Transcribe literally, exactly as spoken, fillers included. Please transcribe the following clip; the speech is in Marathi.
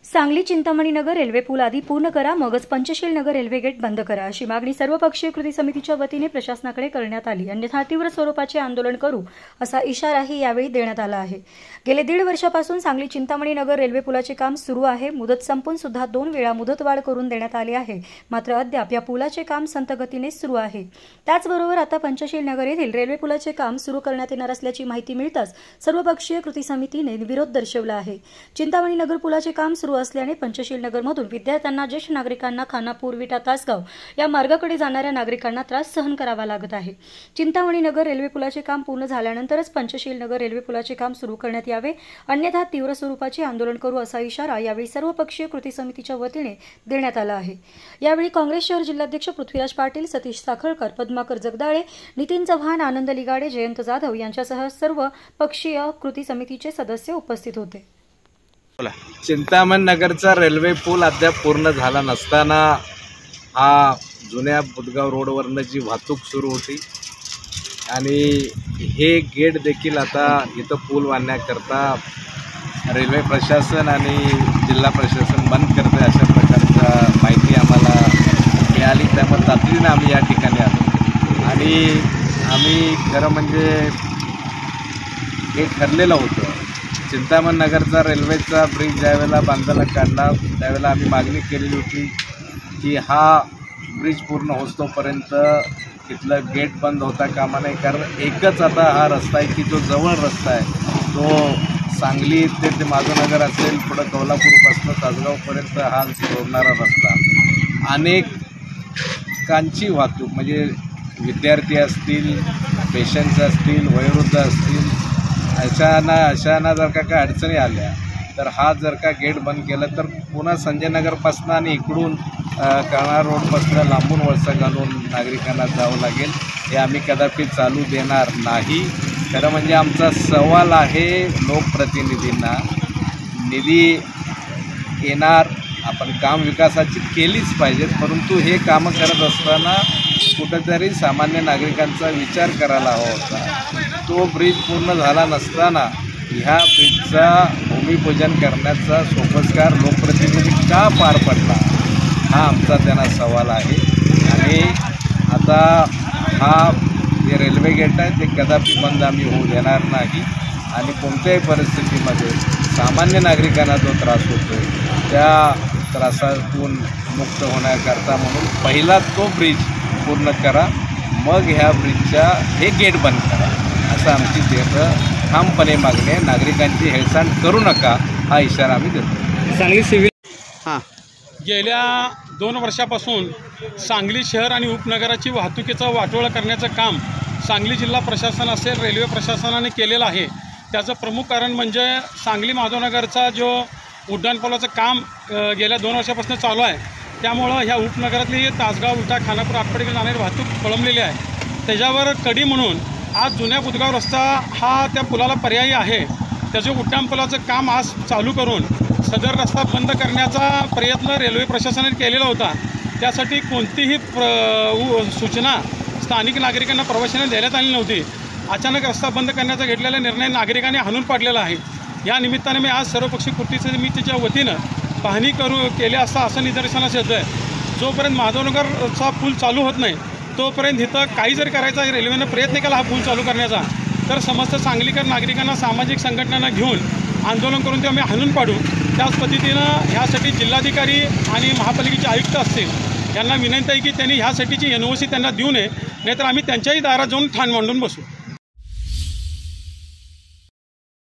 सांगली चिंतामणी नगर रेल्वे पूल आधी पूर्ण करा, मगच पंचशील नगर रेल्वे गेट बंद करा अशी मागणी सर्वपक्षीय कृती समितीच्या वतीने प्रशासनाकडे करण्यात आली। अन्यथा तीव्र स्वरूपाचे आंदोलन करू असा इशाराही यावेळी देण्यात आला आहे। गेले दीड वर्षापासून सांगली चिंतामणी नगर रेल्वे पुलाचे काम सुरू आहे। मुदत संपून सुद्धा दोन वेळा मुदतवाढ करून देण्यात आली आहे, मात्र अद्याप या पुलाचे काम संथ गतीने सुरू आहे। त्याचबरोबर आता पंचशील नगर येथील रेल्वे पुलाचे काम सुरू करण्यात येणार असल्याची माहिती मिळताच सर्वपक्षीय कृती समितीने विरोध दर्शवला आहे। चिंतामणी नगर पुलाचे काम सुरू असल्याने पंचशील नगरमधून विद्यार्थ्यांना, ज्येष्ठ नागरिकांना, खानापूर, विटा, तासगाव या मार्गाकडे जाणाऱ्या नागरिकांना त्रास सहन करावा लागत आहे। चिंतामणी नगर रेल्वे पुलाचे काम पूर्ण झाल्यानंतरच पंचशील नगर रेल्वे पुलाचे काम सुरू करण्यात यावे, अन्यथा तीव्र स्वरूपाचे आंदोलन करू असा इशारा यावेळी सर्वपक्षीय कृती समितीच्या वतीने देण्यात आला आहे। यावेळी काँग्रेस शहर जिल्हाध्यक्ष पृथ्वीराज पाटील, सतीश साखळकर, पद्माकर जगदाळे, नितीन चव्हाण, आनंद लिगाडे, जयंत जाधव यांच्यासह सर्व पक्षीय कृती समितीचे सदस्य उपस्थित होते। चिंतामणी नगरचा रेल्वे पूल अद्याप पूर्ण झाला नसताना हा जुन्या बुधगाव रोडवरनं जी वाहतूक सुरू होती आणि हे गेट देखील आता इथं पूल बांधण्याकरता रेल्वे प्रशासन आणि जिल्हा प्रशासन बंद करते अशा प्रकारचा माहिती आम्हाला मिळाली। त्यामुळे तातडीने आम्ही या ठिकाणी आलो आणि आम्ही खरं म्हणजे हे ठरलेलं होतं। चिंतामणी नगरचा रेल्वेचा ब्रिज ज्यावेळेला बांधायला काढला त्यावेळेला आम्ही मागणी केलेली होती की हा ब्रिज पूर्ण होतोपर्यंत तिथलं गेट बंद होता कामा नये, कारण एकच आता हा रस्ता आहे की जो जवळ रस्ता आहे, तो सांगली ते ते माधवनगर असेल, पुढं कोल्हापूरपासून तासगावपर्यंत हा जोडणारा रस्ता अनेकांची वाहतूक म्हणजे विद्यार्थी असतील, पेशंट्स असतील, वयोवृद्ध असतील, अशाना अशाना जर का काय अडचणी आल्या तर हा जर का गेट बंद केला तर पुन्हा संजय नगरपासून आणि इकडून कळणार रोडपासून लांबून वळसा घालून नागरिकांना जावं लागेल। हे आम्ही कदापि चालू देणार नाही। खरं म्हणजे आमचा सवाल आहे लोकप्रतिनिधींना, निधी येणार, आपण काम विकासाची केलीच पाहिजेत, परंतु हे कामं करत असताना कुठेतरी सामान्य नागरिकांचा विचार करायला हवा होता। तो ब्रिज पूर्ण झाला नसताना ह्या ब्रिजचा भूमिपूजन करण्याचा सोपस्कार लोकप्रतिनिधी का पार पडला हा आमचा त्यांना सवाल आहे। आणि आता हा जे रेल्वे गेट आहे ते कदापि बंद आम्ही होऊ देणार नाही आणि कोणत्याही परिस्थितीमध्ये सामान्य नागरिकांना जो त्रास होतो त्या त्रासातून मुक्त होण्याकरता म्हणून पहिला तो ब्रिज पूर्ण करा, मग ह्या ब्रिजच्या हे गेट बंद करा असं आमची देतं ठामपणे मागणी आहे। नागरिकांची हेळसांड करू नका हा इशारा आम्ही देतो। सांगली सिव्हिल हां गेल्या दोन वर्षापासून सांगली शहर आणि उपनगराची वाहतुकीचं वाटोळं करण्याचं काम सांगली जिल्हा प्रशासन असेल, रेल्वे प्रशासनाने केलेलं आहे। त्याचं प्रमुख कारण म्हणजे सांगली माधवनगरचा जो उड्डाणपुलाचं काम गेल्या दोन वर्षापासून चालू आहे, त्यामुळं ह्या उपनगरातली तासगाव, विटा, खानापूर, आटपाडीकडे जाणारी वाहतूक खोळंबलेली आहे। त्याच्यावर कडी म्हणून आज जुन्या बुधगाव रस्ता हा त्या पुलाला पर्यायी आहे। त्याचं उड्डाणपुलाचं काम आज चालू करून सदर रस्ता बंद करण्याचा प्रयत्न रेल्वे प्रशासनाने केलेला होता। त्यासाठी कोणतीही प्र सूचना स्थानिक नागरिकांना प्रवाशांना देण्यात आली नव्हती। अचानक रस्ता बंद करण्याचा घेतलेला निर्णय नागरिकांनी हाणून पाडलेला आहे। या निमित्ताने मी आज सर्वपक्षीय कृती समितीच्या वतीनं पाहणी करू केली असता असं निदर्शनास येतं आहे। जोपर्यंत माधवनगरचा पूल चालू होत नाही तोपर्यंत इथं काही जर करायचा रेल्वेनं प्रयत्न केला हा पूल चालू करण्याचा तर समस्त सांगलीकर नागरिकांना, सामाजिक संघटनांना घेऊन आंदोलन करून ते आम्ही हाणून पाडू। त्याच पद्धतीनं ह्यासाठी जिल्हाधिकारी आणि महापालिकेचे आयुक्त असतील यांना विनंती आहे की त्यांनी ह्यासाठीची एन ओ सी त्यांना देऊ नये, नाहीतर आम्ही त्यांच्याही दारात जाऊन ठाण मांडून बसू।